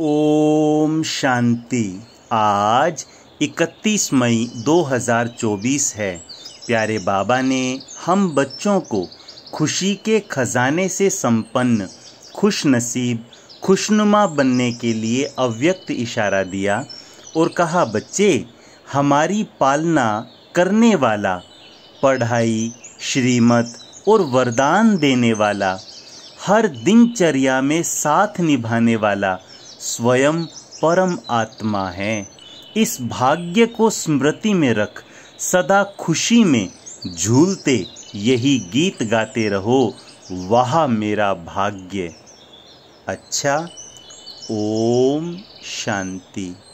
ओम शांति। आज 31 मई 2024 है। प्यारे बाबा ने हम बच्चों को खुशी के खजाने से संपन्न, खुश नसीब, खुशनुमा बनने के लिए अव्यक्त इशारा दिया और कहा, बच्चे, हमारी पालना करने वाला, पढ़ाई, श्रीमत और वरदान देने वाला, हर दिनचर्या में साथ निभाने वाला स्वयं परम आत्मा है। इस भाग्य को स्मृति में रख सदा खुशी में झूलते यही गीत गाते रहो, वाह मेरा भाग्य। अच्छा, ओम शांति।